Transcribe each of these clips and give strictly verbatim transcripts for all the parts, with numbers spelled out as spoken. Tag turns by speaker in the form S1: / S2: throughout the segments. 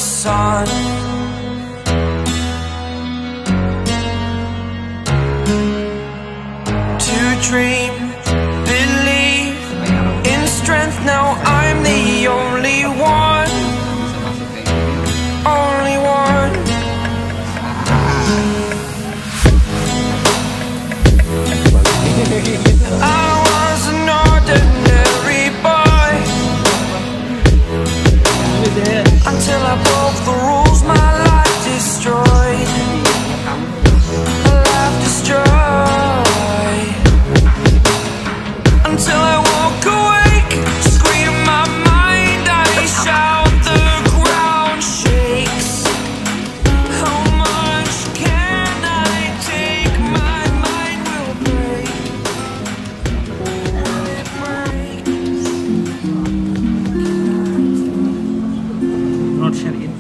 S1: sun. To dream, believe in strength. Now I'm the only one, only one. I was an ordinary boy until I broke the rules, my life destroyed, a life destroyed. Until I walk awake, scream my mind, I shout, the ground shakes. How much can I take? My mind will break. Will it break?
S2: Not share it.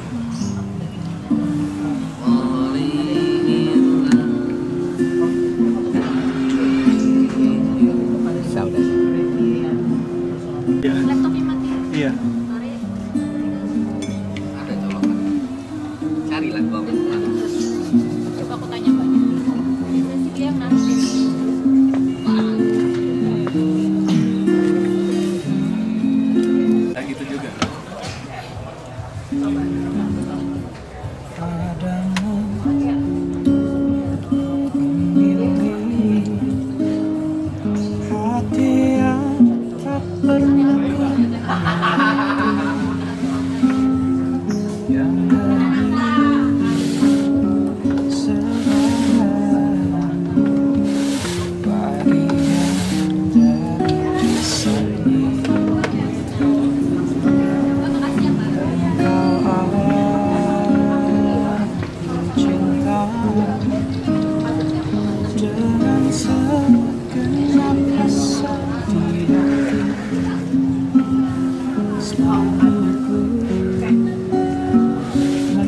S3: Laptopnya mati.
S2: Iya.
S3: Sorry.
S4: Ada colokan. Cari lagu apa?
S3: Coba aku tanya mbaknya. Biasanya sih dia yang naruh.
S2: Nah, gitu juga.
S1: Padamu memilih hati yang tak pernah yang selama bagian dari kisah ini.
S3: Makasih ya mbak.
S1: Kau awal cinta dengan segenap rasa di hati. Selalu ku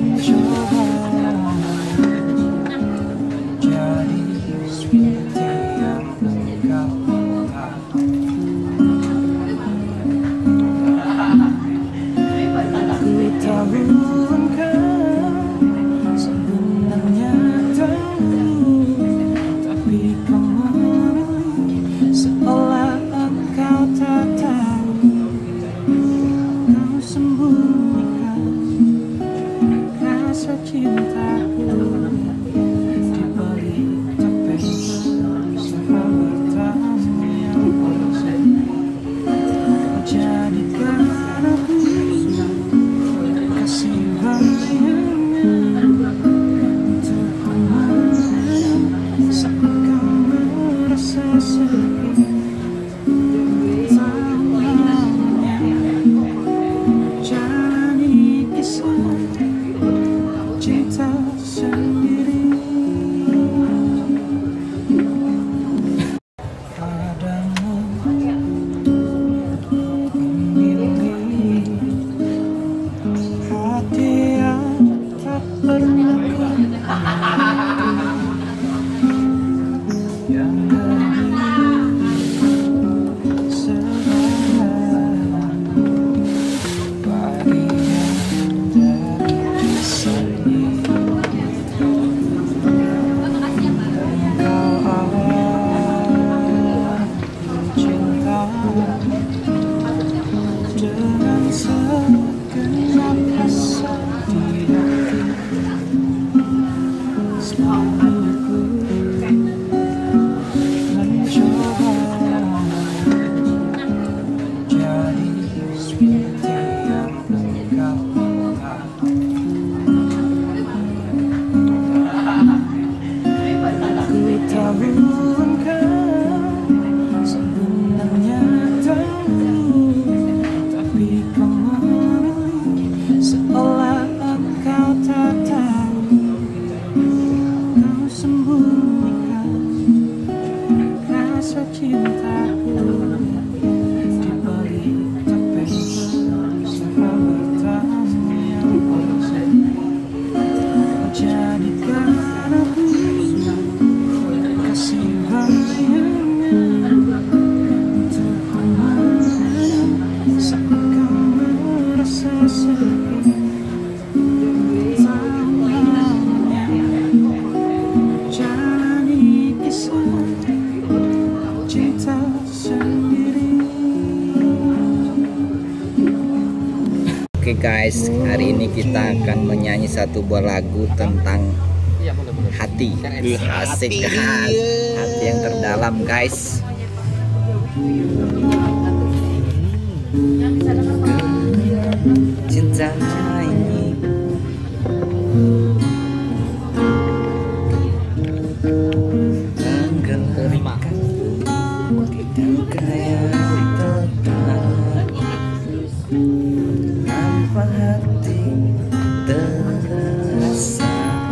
S5: ini kita akan menyanyi satu buah lagu tentang
S4: Iya, boleh, boleh.
S5: hati. Asik, guys. Hati yang terdalam, guys. Cinta ini tenggelamkan dan kaya tetap tanpa hati terasa.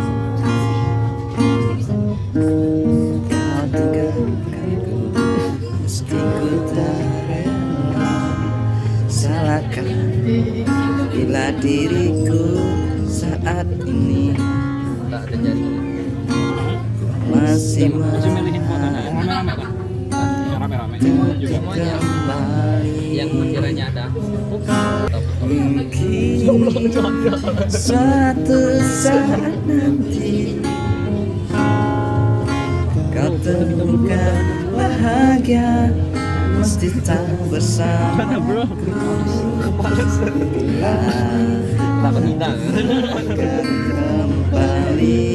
S5: Kau tinggalkanku meski ku tak rela. Salahkah bila diriku saat ini
S4: Tak ada jadi.
S5: masih
S2: Masih milihin foto nah. Rame-rame kan? Yang rame-rame juga.
S4: Semuanya yang kiranya ada.
S5: mungkin suatu saat nanti kau temukan bahagia mesti tak bersama bila
S4: Tak penindang.
S5: kembali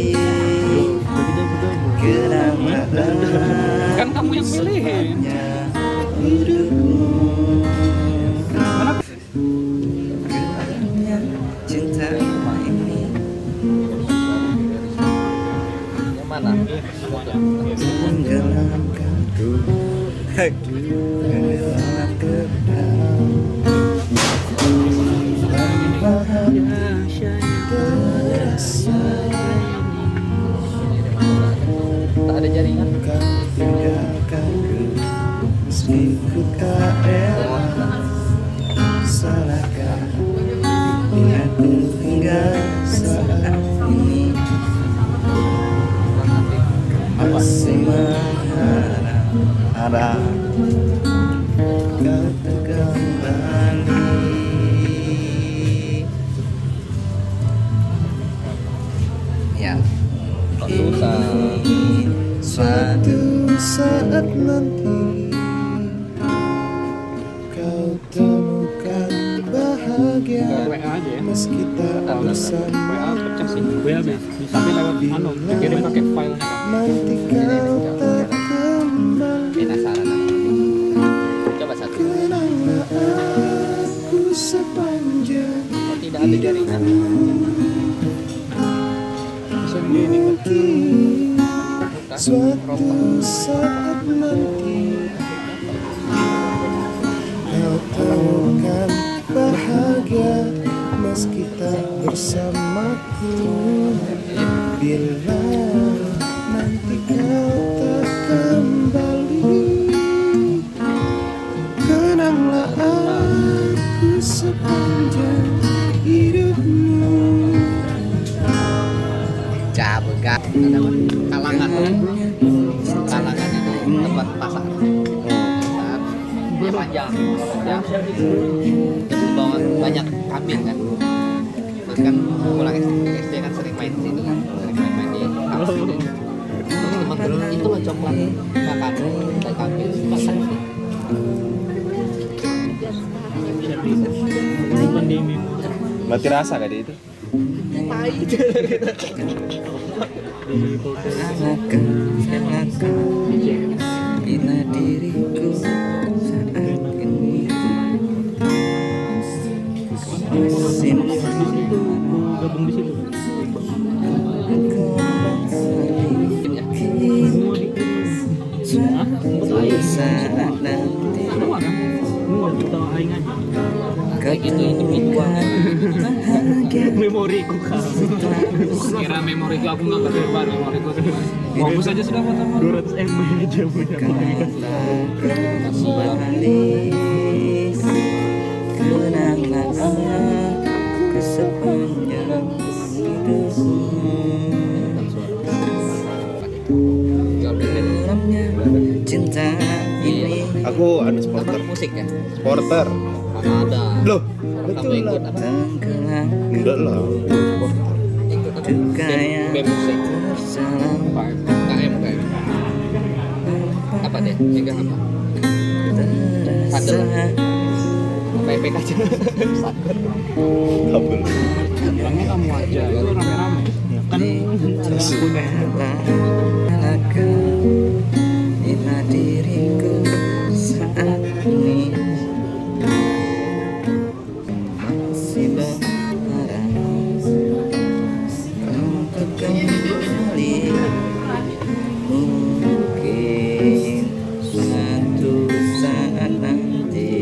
S5: kenangan
S2: Kan kamu yang milihin.
S5: hidupmu cinta ini
S4: Yang mana?
S5: tenggelamkanku tenggelam ke dalam tanpa terasa.
S4: Tak ada jaringan.
S5: Kau tinggalkanku meski ku tak rela. Salahkah bila ku hingga saat ini masih mengharap harap kau kembali. Ya,
S4: Susah.
S5: suatu saat nanti kau temukan bahagia
S2: W A aja ya.
S5: meski tak
S2: W A
S5: bersama.
S2: pecah sih. W A tapi lewat anu, kirim pakai filenya kan.
S5: Nanti kau tak kembali.
S4: Penasaran aku. Coba satu.
S5: Kenanglah aku sepanjang
S4: Oh, tidak ada jaringan.
S5: mungkin suatu saat nanti kau temukan bahagia meski tak bersamaku. Bila nanti kau tak kembali, kenanglah aku sepanjang hidupmu.
S4: Cabut kan. Ada apa? Kalangan. Kalangan itu tempat pasar. Pasar. Dia panjang. Ya. Terus di bawah banyak kambing kan. Terus kan pulang S D kan sering main di situ kan. Sering main-main di kampus itu. Terus teman-teman itu loh coklat makan dan kambing makan.
S6: Mati rasa gak dia itu?
S5: Salahkan, salahkan bila diriku saat ini masih
S2: Gabung di situ.
S5: kembali saat nanti
S2: Enggak tahu aing aja.
S5: kau temukan bahagia
S2: Memoriku kan. Kira memoriku aku nggak keterbar memoriku. Fokus aja sudah foto dua ratus M B aja punya.
S5: kembali kenanglah aku sepanjang hidupmu. Dalamnya cinta ini
S6: Aku anu supporter.
S4: Apa musik ya?
S6: Supporter.
S4: Mana ada?
S6: Loh,
S4: Kamu
S6: betul
S4: ikut
S6: lah.
S4: apa?
S5: tenggelam
S6: Enggak lah. Supporter.
S4: Ikut apa?
S5: duka
S4: Band-
S5: yang
S4: band musik.
S5: tersalam
S4: K M K M. Apa deh? Megang apa?
S5: terasa
S4: P P K aja.
S6: Kabel.
S2: bilangnya kamu aja itu rame-rame kan punya
S5: inilah diriku saat ini masih berharap untuk kembali mungkin suatu saat nanti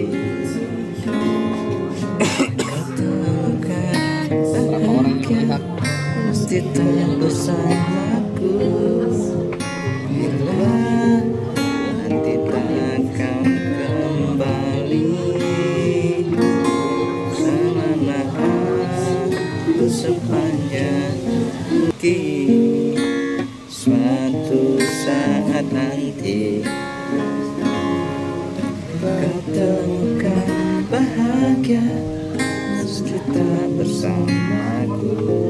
S4: Berapa orang yang melihat?
S5: pasti tak bersamaku bila nanti takkan kembali selama aku sepanjang mungkin suatu saat nanti kau temukan bahagia meski tak bersamaku.